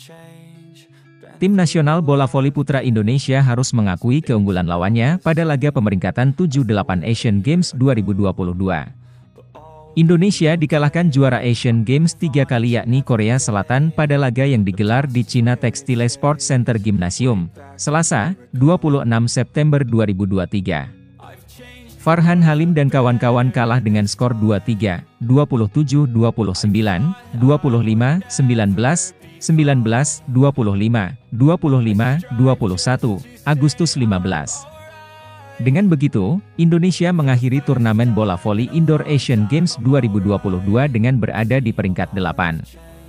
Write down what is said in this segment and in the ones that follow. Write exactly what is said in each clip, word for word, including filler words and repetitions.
Tim nasional bola voli putra Indonesia harus mengakui keunggulan lawannya pada laga pemeringkatan tujuh delapan Asian Games dua ribu dua puluh dua. Indonesia dikalahkan juara Asian Games tiga kali yakni Korea Selatan pada laga yang digelar di China Textile Sports Center Gymnasium, Selasa, dua puluh enam September dua ribu dua puluh tiga. Farhan Halim dan kawan-kawan kalah dengan skor dua puluh tiga, dua puluh tujuh, dua puluh sembilan, dua puluh lima, sembilan belas, sembilan belas, dua puluh lima, dua puluh lima, dua puluh satu, Agustus lima belas. Dengan begitu, Indonesia mengakhiri turnamen bola voli indoor Asian Games dua ribu dua puluh dua dengan berada di peringkat delapan.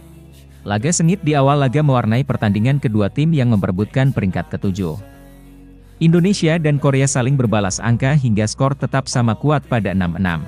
Laga sengit di awal laga mewarnai pertandingan kedua tim yang memperebutkan peringkat ketujuh. Indonesia dan Korea saling berbalas angka hingga skor tetap sama kuat pada enam enam.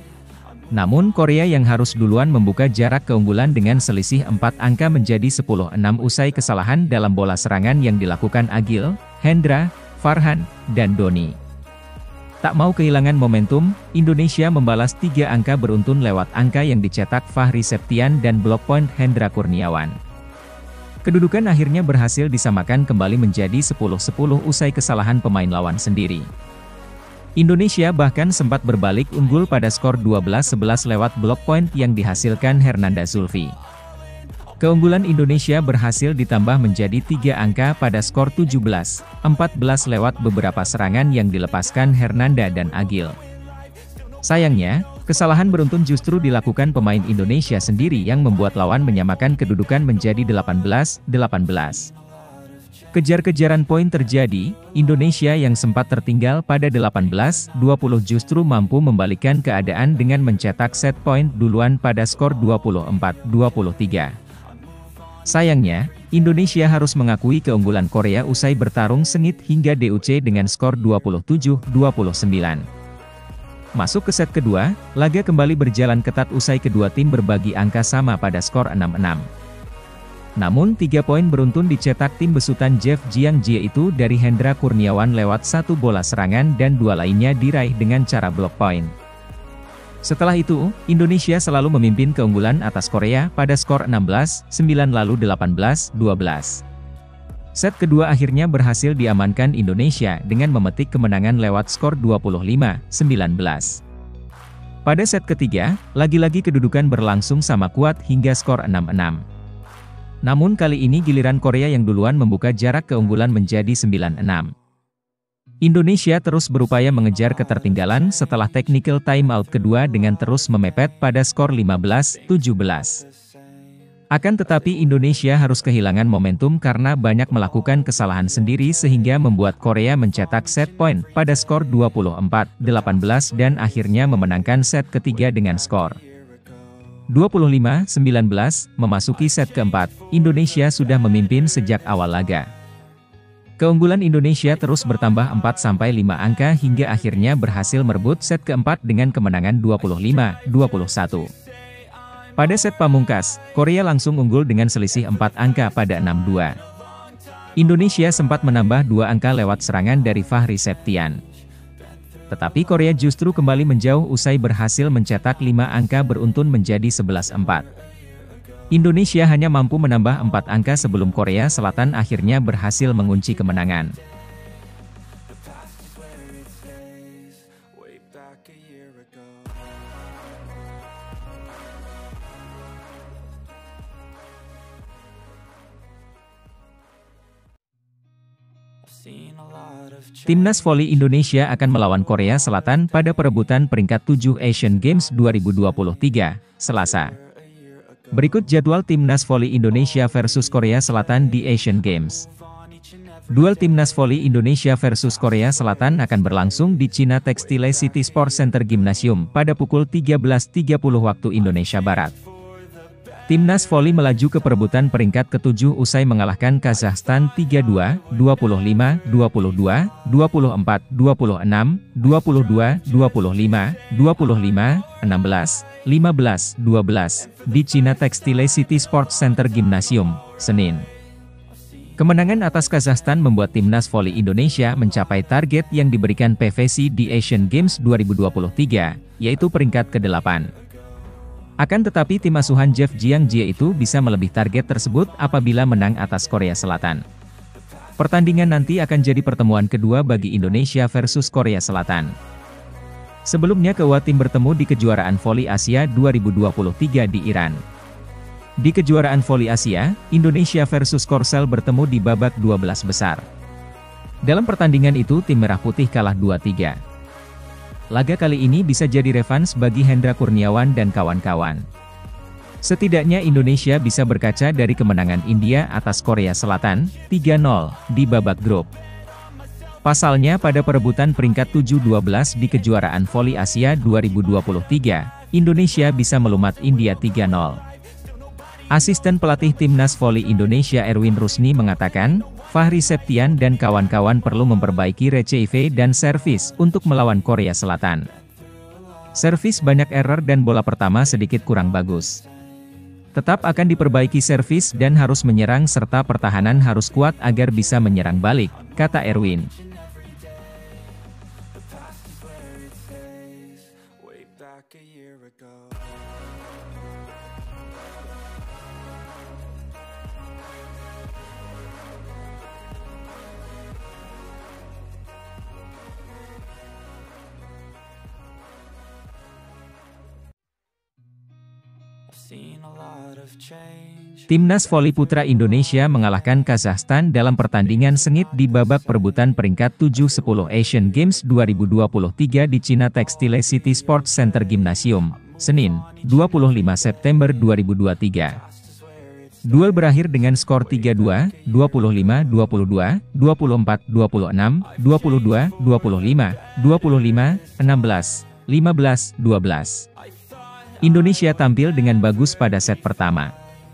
Namun Korea yang harus duluan membuka jarak keunggulan dengan selisih empat angka menjadi sepuluh enam usai kesalahan dalam bola serangan yang dilakukan Agil, Hendra, Farhan, dan Doni. Tak mau kehilangan momentum, Indonesia membalas tiga angka beruntun lewat angka yang dicetak Fahri Septian dan block point Hendra Kurniawan. Kedudukan akhirnya berhasil disamakan kembali menjadi sepuluh sepuluh usai kesalahan pemain lawan sendiri. Indonesia bahkan sempat berbalik unggul pada skor dua belas sebelas lewat block point yang dihasilkan Hernanda Zulfi. Keunggulan Indonesia berhasil ditambah menjadi tiga angka pada skor tujuh belas empat belas lewat beberapa serangan yang dilepaskan Hernanda dan Agil. Sayangnya, kesalahan beruntun justru dilakukan pemain Indonesia sendiri yang membuat lawan menyamakan kedudukan menjadi delapan belas delapan belas. Kejar-kejaran poin terjadi, Indonesia yang sempat tertinggal pada delapan belas dua puluh justru mampu membalikkan keadaan dengan mencetak set point duluan pada skor dua puluh empat dua puluh tiga. Sayangnya, Indonesia harus mengakui keunggulan Korea usai bertarung sengit hingga D U C dengan skor dua puluh tujuh dua puluh sembilan. Masuk ke set kedua, laga kembali berjalan ketat usai kedua tim berbagi angka sama pada skor enam enam. Namun tiga poin beruntun dicetak tim besutan Jeff Jiang Jie itu dari Hendra Kurniawan lewat satu bola serangan dan dua lainnya diraih dengan cara block point. Setelah itu, Indonesia selalu memimpin keunggulan atas Korea pada skor enam belas sembilan lalu delapan belas dua belas. Set kedua akhirnya berhasil diamankan Indonesia dengan memetik kemenangan lewat skor dua puluh lima sembilan belas. Pada set ketiga, lagi-lagi kedudukan berlangsung sama kuat hingga skor enam enam. Namun kali ini giliran Korea yang duluan membuka jarak keunggulan menjadi sembilan enam. Indonesia terus berupaya mengejar ketertinggalan setelah technical timeout kedua dengan terus memepet pada skor lima belas tujuh belas. Akan tetapi Indonesia harus kehilangan momentum karena banyak melakukan kesalahan sendiri sehingga membuat Korea mencetak set point pada skor dua puluh empat delapan belas dan akhirnya memenangkan set ketiga dengan skor dua puluh lima sembilan belas. Memasuki set keempat, Indonesia sudah memimpin sejak awal laga. Keunggulan Indonesia terus bertambah empat sampai lima angka hingga akhirnya berhasil merebut set keempat dengan kemenangan dua puluh lima dua puluh satu. Pada set pamungkas, Korea langsung unggul dengan selisih empat angka pada enam dua. Indonesia sempat menambah dua angka lewat serangan dari Fahri Septian. Tetapi Korea justru kembali menjauh usai berhasil mencetak lima angka beruntun menjadi sebelas empat. Indonesia hanya mampu menambah empat angka sebelum Korea Selatan akhirnya berhasil mengunci kemenangan. Timnas voli Indonesia akan melawan Korea Selatan pada perebutan peringkat tujuh Asian Games dua ribu dua puluh tiga, Selasa. Berikut jadwal Timnas voli Indonesia versus Korea Selatan di Asian Games. Duel Timnas voli Indonesia versus Korea Selatan akan berlangsung di China Textile City Sports Center Gymnasium pada pukul tiga belas tiga puluh waktu Indonesia Barat. Timnas voli melaju ke perebutan peringkat ketujuh usai mengalahkan Kazakhstan tiga dua, dua puluh lima, dua puluh dua, dua puluh empat, dua puluh enam, dua puluh dua, dua puluh lima, dua puluh lima, enam belas, lima belas, dua belas, di China Textile City Sports Center Gymnasium, Senin. Kemenangan atas Kazakhstan membuat Timnas voli Indonesia mencapai target yang diberikan P V C di Asian Games dua ribu dua puluh tiga, yaitu peringkat kedelapan. Akan tetapi tim asuhan Jeff Jiang-jie itu bisa melebih target tersebut apabila menang atas Korea Selatan. Pertandingan nanti akan jadi pertemuan kedua bagi Indonesia versus Korea Selatan. Sebelumnya kedua tim bertemu di kejuaraan voli Asia dua ribu dua puluh tiga di Iran. Di kejuaraan voli Asia, Indonesia versus Korsel bertemu di babak dua belas besar. Dalam pertandingan itu tim Merah Putih kalah dua tiga. Laga kali ini bisa jadi revans bagi Hendra Kurniawan dan kawan-kawan. Setidaknya Indonesia bisa berkaca dari kemenangan India atas Korea Selatan, tiga nol, di babak grup. Pasalnya pada perebutan peringkat tujuh dua belas di kejuaraan voli Asia dua ribu dua puluh tiga, Indonesia bisa melumat India tiga nol. Asisten pelatih Timnas Voli Indonesia Erwin Rusni mengatakan, Fahri Septian dan kawan-kawan perlu memperbaiki receive dan servis untuk melawan Korea Selatan. Servis banyak error dan bola pertama sedikit kurang bagus. Tetap akan diperbaiki servis dan harus menyerang serta pertahanan harus kuat agar bisa menyerang balik, kata Erwin. Timnas voli putra Indonesia mengalahkan Kazakhstan dalam pertandingan sengit di babak perebutan peringkat tujuh sepuluh Asian Games dua ribu dua puluh tiga di China Textile City Sports Center Gymnasium, Senin, dua puluh lima September dua ribu dua puluh tiga. Duel berakhir dengan skor tiga dua, dua puluh lima dua puluh dua, dua puluh empat dua puluh enam, dua puluh dua dua puluh lima, dua puluh lima enam belas, lima belas dua belas. Indonesia tampil dengan bagus pada set pertama.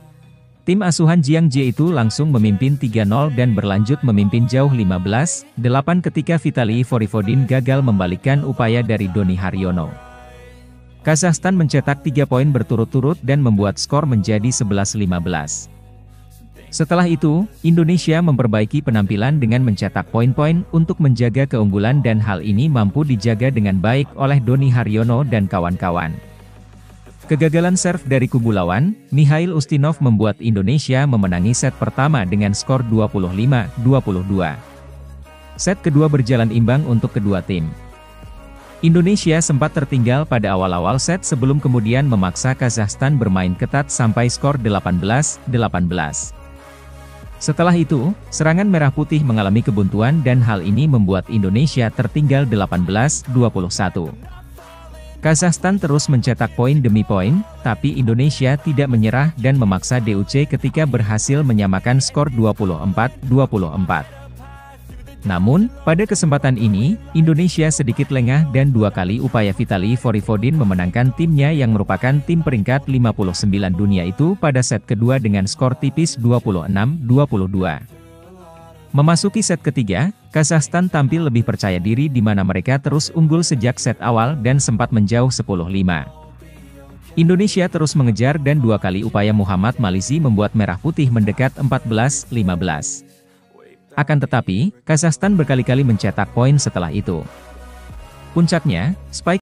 Tim asuhan Jiang-jie itu langsung memimpin tiga nol dan berlanjut memimpin jauh lima belas delapan ketika Vitaly Vorovodin gagal membalikkan upaya dari Doni Haryono. Kazakhstan mencetak tiga poin berturut-turut dan membuat skor menjadi sebelas lima belas. Setelah itu, Indonesia memperbaiki penampilan dengan mencetak poin-poin untuk menjaga keunggulan dan hal ini mampu dijaga dengan baik oleh Doni Haryono dan kawan-kawan. Kegagalan serve dari kubu lawan, Mikhail Ustinov membuat Indonesia memenangi set pertama dengan skor dua puluh lima dua puluh dua. Set kedua berjalan imbang untuk kedua tim. Indonesia sempat tertinggal pada awal-awal set sebelum kemudian memaksa Kazakhstan bermain ketat sampai skor delapan belas delapan belas. Setelah itu, serangan Merah Putih mengalami kebuntuan dan hal ini membuat Indonesia tertinggal delapan belas dua puluh satu. Kazakhstan terus mencetak poin demi poin, tapi Indonesia tidak menyerah dan memaksa D U C ketika berhasil menyamakan skor dua puluh empat dua puluh empat. Namun, pada kesempatan ini, Indonesia sedikit lengah dan dua kali upaya Vitaly Vorovodin memenangkan timnya yang merupakan tim peringkat lima puluh sembilan dunia itu pada set kedua dengan skor tipis dua puluh enam dua puluh dua. Memasuki set ketiga, Kazakhstan tampil lebih percaya diri di mana mereka terus unggul sejak set awal dan sempat menjauh sepuluh lima. Indonesia terus mengejar dan dua kali upaya Muhammad Malizi membuat Merah Putih mendekat empat belas lima belas. Akan tetapi, Kazakhstan berkali-kali mencetak poin setelah itu. Puncaknya, spike